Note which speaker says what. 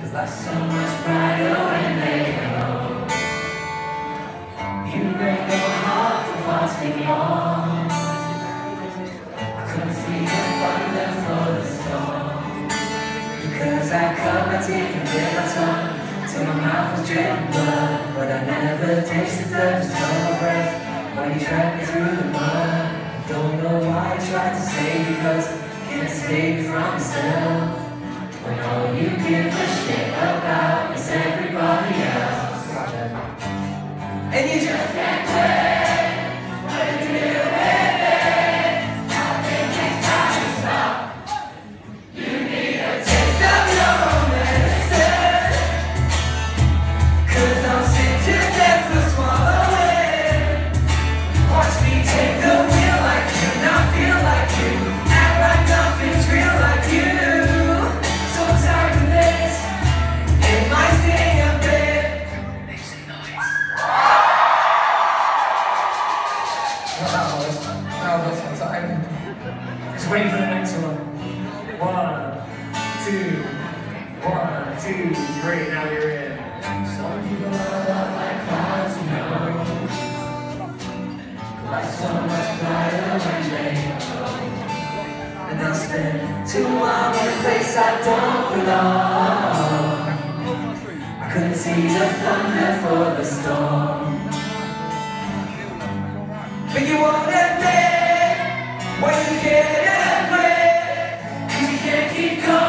Speaker 1: Life's so much brighter when they go. You break my heart for far too long. I couldn't see the thunder for the storm, because I cut my teeth and bit my tongue till my mouth was dripping blood. But I never tasted the summer breath when you dragged me through the mud. Don't know why I tried to stay, because I can't escape from myself. When all you give a shit about is everybody else, and you just can't quit. What to do with it? I think it's time to stop. You need a taste of your own medicine, 'cause I'm sick to death for swallowing. Watch me take the wheel like you, not feel like you, act like nothing's real like you. Just waiting for the next one. 1, 2, 1, 2, 3. Now you're in. Some people are like clouds, you know. Life's so much brighter when they go. And I'll spend too long in a place I don't belong. I couldn't see the thunder for the storm, but you won't admit when you get angry, 'cause you can't keep going.